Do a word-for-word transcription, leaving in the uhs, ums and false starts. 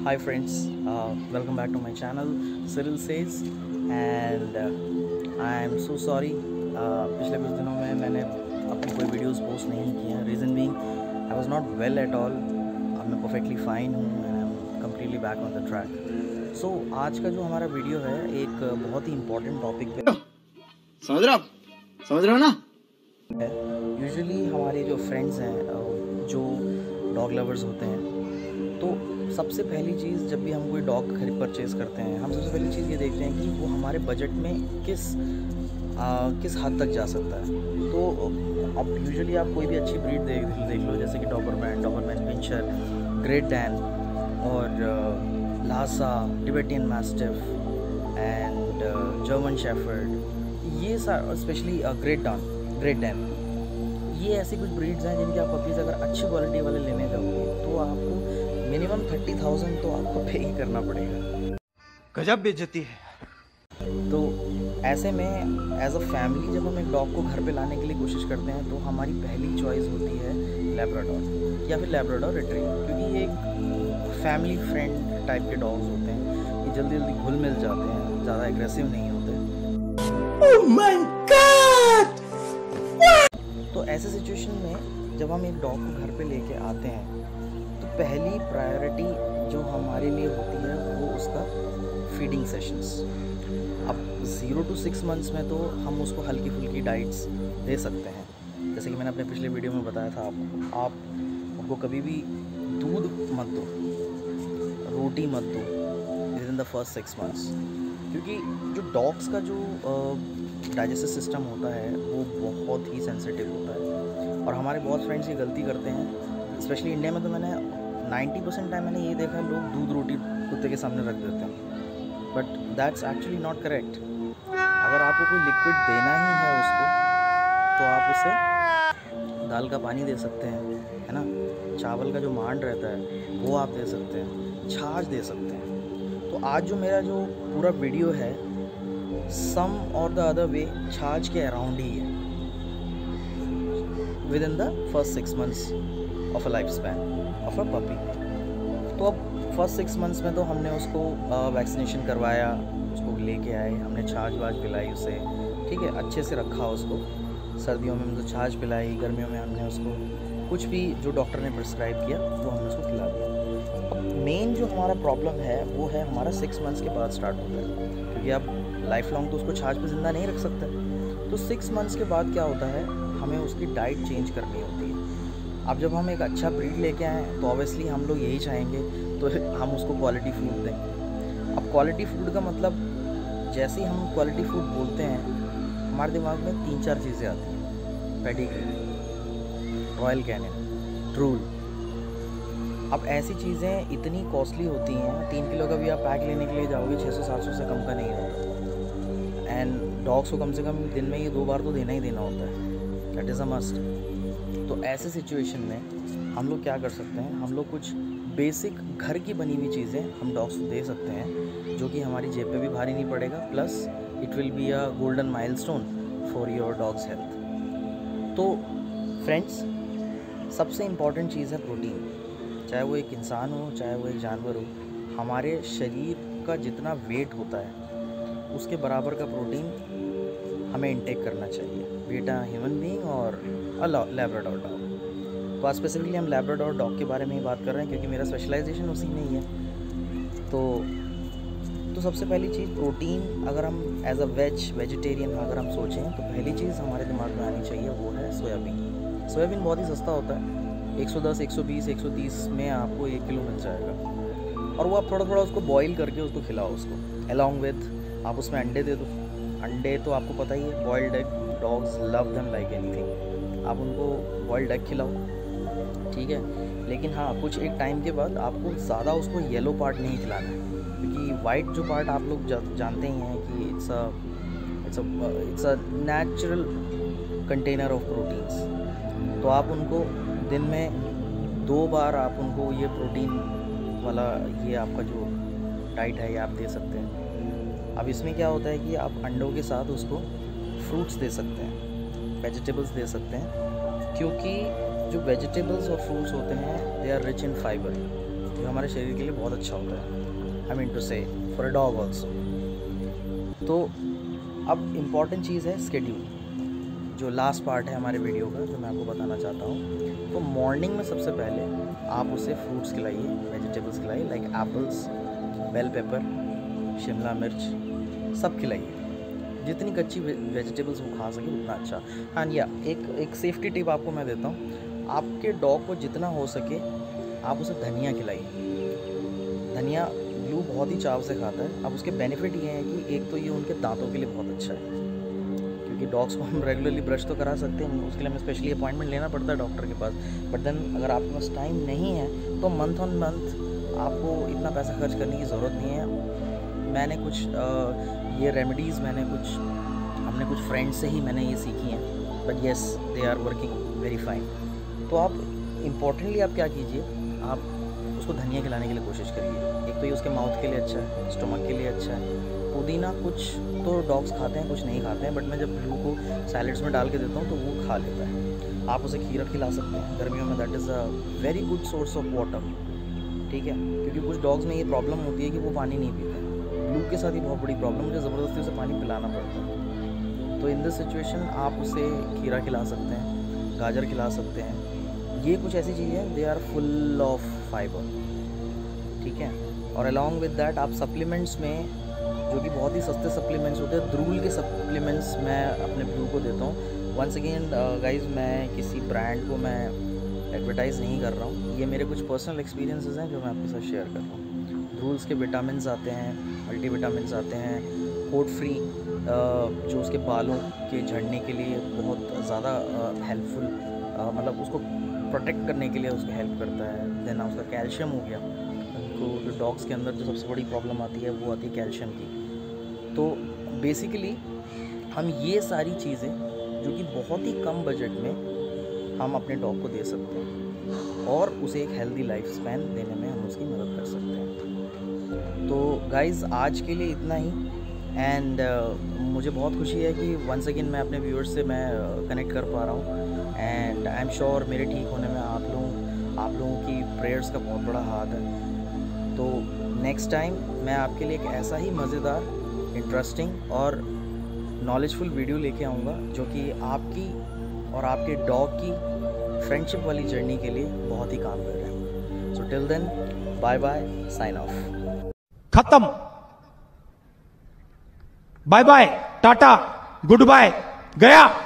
Hi friends, uh, welcome back to my channel Cyril Says and uh, I am so sorry uh, पिछले कुछ दिनों में मैंने अपनी कोई वीडियोस पोस्ट नहीं की हैं. Reason being I was not well at all. अब मैं परफेक्टली फाइन हूँ and I am completely back on the track. So आज का जो हमारा वीडियो है एक बहुत ही इम्पोर्टेंट टॉपिक पे समझ रहे हो समझ रहे हो ना. यूजुअली हमारे जो फ्रेंड्स हैं जो डॉग लवर्स होते हैं, तो सबसे पहली चीज़ जब भी हम कोई डॉग खरीद परचेज़ करते हैं, हम सबसे पहली चीज़ ये देखते हैं कि वो हमारे बजट में किस आ, किस हद तक जा सकता है. तो अब यूजुअली आप कोई भी अच्छी ब्रीड देख देख लो, जैसे कि Doberman Doberman pinscher, great Dane और Lhasa, Tibetan mastiff and German shepherd, ये सारे specially great Dane great Dane, ये ऐसी कुछ ब्रीड्स हैं जिनकी आप पपीज़ अगर अच्छी क्वालिटी वाले लेने जाओगे तो आपको मिनिमम थर्टी थाउजेंड तो आपको पे ही करना पड़ेगा. गजब बेइज्जती है. तो ऐसे में एज अ फैमिली जब हम एक डॉग को घर पे लाने के लिए कोशिश करते हैं तो हमारी पहली चॉइस होती है लैब्राडोर या फिर लैब्राडोर रिट्रीवर, क्योंकि ये एक फैमिली फ्रेंड टाइप के डॉग्स होते हैं. ये जल्दी जल्दी घुल मिल जाते हैं, ज़्यादा एग्रेसिव नहीं होते. Oh my God. तो ऐसे सिचुएशन में जब हम एक डॉग को घर पे लेके आते हैं तो पहली प्रायोरिटी जो हमारे लिए होती है वो उसका फीडिंग सेशंस. अब ज़ीरो टू सिक्स मंथ्स में तो हम उसको हल्की फुल्की डाइट्स दे सकते हैं. जैसे कि मैंने अपने पिछले वीडियो में बताया था आपको, आप उनको कभी भी दूध मत दो, रोटी मत दो within the first six months, क्योंकि जो डॉग्स का जो डाइजेस्टिव सिस्टम होता है वो बहुत ही सेंसिटिव होता है. और हमारे बहुत फ्रेंड्स ये गलती करते हैं, स्पेशली इंडिया में. तो मैंने नाइंटी परसेंट टाइम मैंने ये देखा है लोग दूध रोटी कुत्ते के सामने रख देते हैं, but that's actually not correct. अगर आपको कोई लिक्विड देना ही है उसको तो आप उसे दाल का पानी दे सकते हैं, है ना. चावल का जो मांड रहता है वो आप दे सकते हैं, छाछ दे सकते हैं. तो आज जो मेरा जो पूरा वीडियो है सम और द अदर वे छाछ के अराउंड ही है within the first six months of a life span of a puppy. तो अब फर्स्ट सिक्स मंथ्स में तो हमने उसको वैक्सीनेशन करवाया, उसको लेके आए, हमने छाछ वाछ पिलाई उसे, ठीक है, अच्छे से रखा उसको. सर्दियों में हमने छाछ पिलाई, गर्मियों में हमने उसको कुछ भी जो डॉक्टर ने प्रिस्क्राइब किया वो हमने उसको खिला दिया. अब मेन जो हमारा प्रॉब्लम है वो है हमारा सिक्स मंथ्स के बाद स्टार्ट होता है, क्योंकि आप लाइफ लॉन्ग तो उसको छाछ पे ज़िंदा नहीं रख सकते. तो सिक्स मंथ्स के बाद क्या होता है, हमें उसकी डाइट चेंज करनी होती है. अब जब हम एक अच्छा ब्रीड लेके आएँ तो ऑब्वियसली हम लोग यही चाहेंगे तो हम उसको क्वालिटी फूड दें. अब क्वालिटी फूड का मतलब, जैसे ही हम क्वालिटी फूड बोलते हैं हमारे दिमाग में तीन चार चीज़ें आती हैं. पेडिग्री, रॉयल कैनिन, ट्रूल. अब ऐसी चीज़ें इतनी कॉस्टली होती हैं, तीन किलो का भी आप पैक लेने के लिए जाओगे छः सौ सात सौ से कम का नहीं होता. एंड डॉग्स को कम से कम दिन में ये दो बार तो देना ही देना होता है, दैट इज़ अ मस्ट. तो ऐसे सिचुएशन में हम लोग क्या कर सकते हैं, हम लोग कुछ बेसिक घर की बनी हुई चीज़ें हम डॉग्स को दे सकते हैं, जो कि हमारी जेब पे भी भारी नहीं पड़ेगा, plus it will be a golden milestone for your dog's health. तो फ्रेंड्स, सबसे इम्पॉर्टेंट चीज़ है प्रोटीन. चाहे वो एक इंसान हो, चाहे वो एक जानवर हो, हमारे शरीर का जितना वेट होता है उसके बराबर का प्रोटीन हमें इंटेक करना चाहिए, बेटा ह्यूमन बीइंग और अ लैब्राडोर डॉग. तो आज स्पेसिफिकली हम लैब्राडोर डॉग के बारे में ही बात कर रहे हैं, क्योंकि मेरा स्पेशलाइजेशन उसी में ही है. तो तो सबसे पहली चीज़ प्रोटीन, अगर हम एज अ वेज वेजिटेरियन अगर हम सोचें तो पहली चीज़ हमारे दिमाग में आनी चाहिए वो है सोयाबीन. सोयाबीन बहुत ही सस्ता होता है, एक सौ दस, एक सौ बीस, एक सौ तीस में आपको एक किलो मिल जाएगा. और वो आप थोड़ा थोड़ा उसको बॉईल करके उसको खिलाओ उसको, अलॉन्ग विद आप उसमें अंडे दे दो. अंडे तो आपको पता ही है, boiled egg, dogs love them like anything. आप उनको बॉइल्ड एग खिलाओ, ठीक है. लेकिन हाँ, कुछ एक टाइम के बाद आपको ज़्यादा उसको येलो पार्ट नहीं खिलाना है, क्योंकि वाइट जो पार्ट आप लोग जा, जानते ही हैं कि it's a it's a it's a natural container of proteins. तो आप उनको दिन में दो बार आप उनको ये प्रोटीन वाला ये आपका जो डाइट है ये आप दे सकते हैं. अब इसमें क्या होता है कि आप अंडों के साथ उसको फ्रूट्स दे सकते हैं, वेजिटेबल्स दे सकते हैं, क्योंकि जो वेजिटेबल्स और फ्रूट्स होते हैं they are rich in fibre. जो हमारे शरीर के लिए बहुत अच्छा होता है। I mean to say for a dog also. तो अब इम्पॉर्टेंट चीज़ है स्केड्यूल, जो लास्ट पार्ट है हमारे वीडियो का, जो मैं आपको बताना चाहता हूँ। तो मॉर्निंग में सबसे पहले आप उसे फ्रूट्स खिलाइए, वेजिटेबल्स खिलाइए, लाइक एप्पल्स, बेल पेपर, शिमला मिर्च, सब खिलाइए। जितनी कच्ची वेजिटेबल्स वो खा सके उतना अच्छा। हाँ या एक एक सेफ्टी टिप आपको मैं देता हूँ, आपके डॉग को जितना हो सके आप उसे धनिया खिलाइए। धनिया ब्लू बहुत ही चाव से खाता है। अब उसके बेनिफिट ये हैं कि एक तो ये उनके दांतों के लिए बहुत अच्छा है, क्योंकि डॉग्स को हम रेगुलरली ब्रश तो करा सकते हैं, उसके लिए हमें स्पेशली अपॉइंटमेंट लेना पड़ता है डॉक्टर के पास। बट देन अगर आपके पास टाइम नहीं है तो मंथ ऑन मंथ आपको इतना पैसा खर्च करने की ज़रूरत नहीं है। मैंने कुछ आ, ये रेमेडीज़ मैंने कुछ हमने कुछ फ्रेंड्स से ही मैंने ये सीखी हैं, but yes they are working very fine. तो आप इम्पॉर्टेंटली आप क्या कीजिए, आप उसको धनिया खिलाने के लिए कोशिश करिए। एक तो ये उसके माउथ के लिए अच्छा है, स्टमक के लिए अच्छा है। पुदीना कुछ तो डॉग्स खाते हैं, कुछ नहीं खाते हैं, बट मैं जब ब्लू को सैलड्स में डाल के देता हूँ तो वो खा लेता है। आप उसे खीरा खिला सकते हैं गर्मियों में, that is a very good source of water, ठीक है। क्योंकि कुछ डॉग्स में ये प्रॉब्लम होती है कि वो पानी नहीं पीते। ब्लू के साथ ही बहुत बड़ी प्रॉब्लम, मुझे ज़बरदस्ती उसे पानी पिलाना पड़ता है। तो इन दिस सिचुएशन आप उसे खीरा खिला सकते हैं, गाजर खिला सकते हैं। ये कुछ ऐसी चीज़ें हैं they are full of fibre, ठीक है। और अलॉन्ग विद दैट आप सप्लीमेंट्स में, जो कि बहुत ही सस्ते सप्लीमेंट्स होते हैं, ध्रुल के सप्लीमेंट्स मैं अपने ब्लू को देता हूँ। वंस अगेन गाइज, मैं किसी ब्रांड को मैं एडवर्टाइज़ नहीं कर रहा हूँ, ये मेरे कुछ पर्सनल एक्सपीरियंसेस हैं जो मैं आपके साथ शेयर कर रहा हूँ। ध्रुल्स के विटामिन आते हैं, मल्टी विटामिन आते हैं, कोट फ्री, जो उसके बालों के झड़ने के लिए बहुत ज़्यादा हेल्पफुल, मतलब उसको प्रोटेक्ट करने के लिए उसको हेल्प करता है। देन उसका कैल्शियम हो गया, तो जो डॉग्स के अंदर जो सबसे बड़ी प्रॉब्लम आती है वो आती है कैल्शियम की। तो बेसिकली हम ये सारी चीज़ें जो कि बहुत ही कम बजट में हम अपने डॉग को दे सकते हैं और उसे एक हेल्दी लाइफ स्पैन देने में हम उसकी मदद कर सकते हैं। तो गाइज़ आज के लिए इतना ही। एंड uh, मुझे बहुत खुशी है कि वंस अगेन मैं अपने व्यूअर्स से मैं कनेक्ट कर पा रहा हूँ। एंड आई एम श्योर मेरे ठीक होने में आप लोगों आप लोगों की प्रेयर्स का बहुत बड़ा हाथ है। तो नेक्स्ट टाइम मैं आपके लिए एक ऐसा ही मज़ेदार, इंटरेस्टिंग और नॉलेजफुल वीडियो लेके आऊँगा जो कि आपकी और आपके डॉग की फ्रेंडशिप वाली जर्नी के लिए बहुत ही काम कर रहे हैं। So till then, bye bye, sign off. खत्म, bye bye, tata, goodbye, गया।